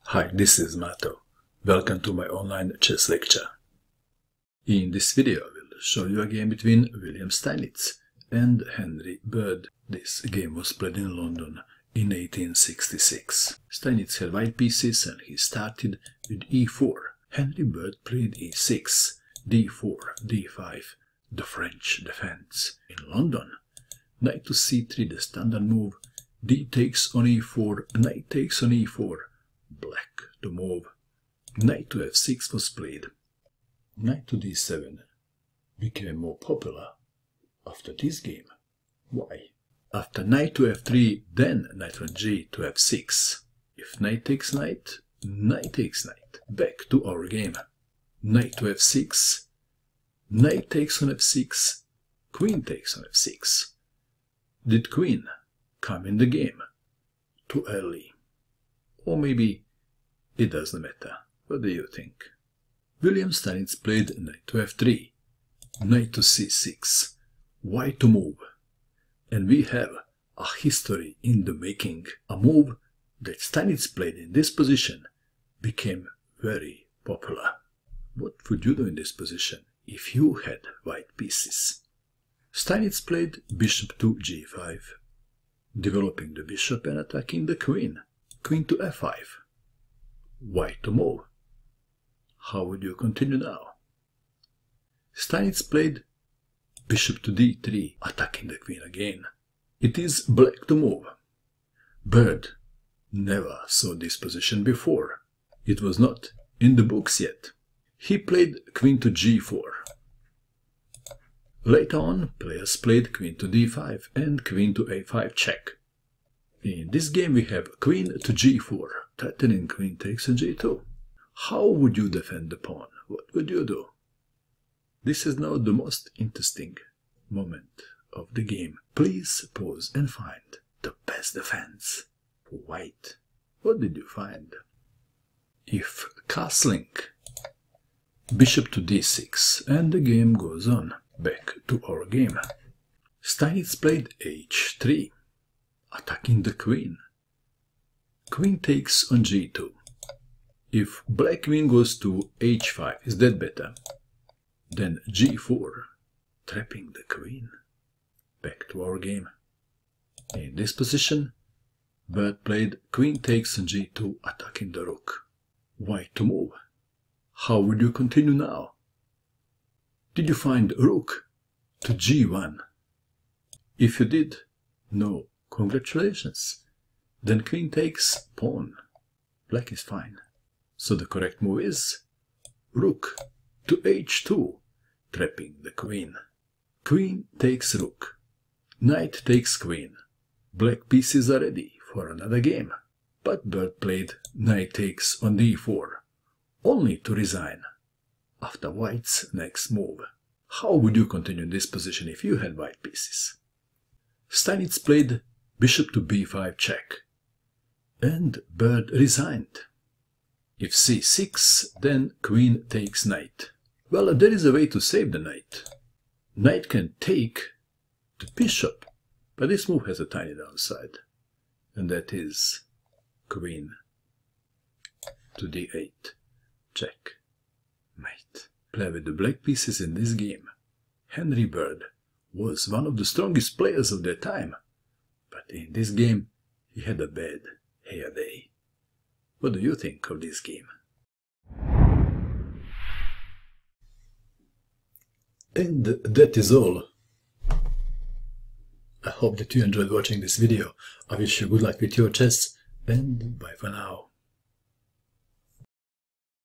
Hi, this is Mato. Welcome to my online chess lecture. In this video I will show you a game between William Steinitz and Henry Bird. This game was played in London in 1866. Steinitz had white pieces and he started with e4. Henry Bird played e6, d4, d5, the French defense. In London, knight to c3, the standard move, d takes on e4, knight takes on e4, black to move. Knight to f6 was played. Knight to d7 became more popular after this game. Why? After knight to f3, then knight on g to f6. If knight takes knight, knight takes knight. Back to our game. Knight to f6, knight takes on f6, queen takes on f6. Did queen come in the game too early? Or maybe it doesn't matter. What do you think? William Steinitz played knight to f3, knight to c6, white to move. And we have a history in the making. A move that Steinitz played in this position became very popular. What would you do in this position if you had white pieces? Steinitz played bishop to g5, developing the bishop and attacking the queen. Queen to f5, white to move. How would you continue now? Steinitz played bishop to d3, attacking the queen again. It is black to move. Bird never saw this position before. It was not in the books yet. He played queen to g4. Later on, players played queen to d5 and queen to a5 check. In this game we have queen to g4, threatening queen takes on g2. How would you defend the pawn? What would you do? This is now the most interesting moment of the game. Please pause and find the best defense for white. What did you find? If castling, bishop to d6, and the game goes on. Back to our game. Steinitz played h3, attacking the queen. Queen takes on g2. If black queen goes to h5, is that better? Then g4, trapping the queen. Back to our game. In this position, Bird played queen takes on g2, attacking the rook. White to move. How would you continue now? Did you find rook to g1? If you did, no, congratulations. Then queen takes pawn. Black is fine. So the correct move is rook to h2, trapping the queen. Queen takes rook. Knight takes queen. Black pieces are ready for another game. But Bird played knight takes on d4, only to resign after white's next move. How would you continue in this position if you had white pieces? Steinitz played bishop to b5 check, and Bird resigned. If c6, then queen takes knight. Well, there is a way to save the knight. Knight can take the bishop, but this move has a tiny downside, and that is queen to d8 check. Mate. Play with the black pieces in this game. Henry Bird was one of the strongest players of their time, but in this game he had a bad hair day. What do you think of this game? And that is all. I hope that you enjoyed watching this video. I wish you good luck with your chess, and bye for now.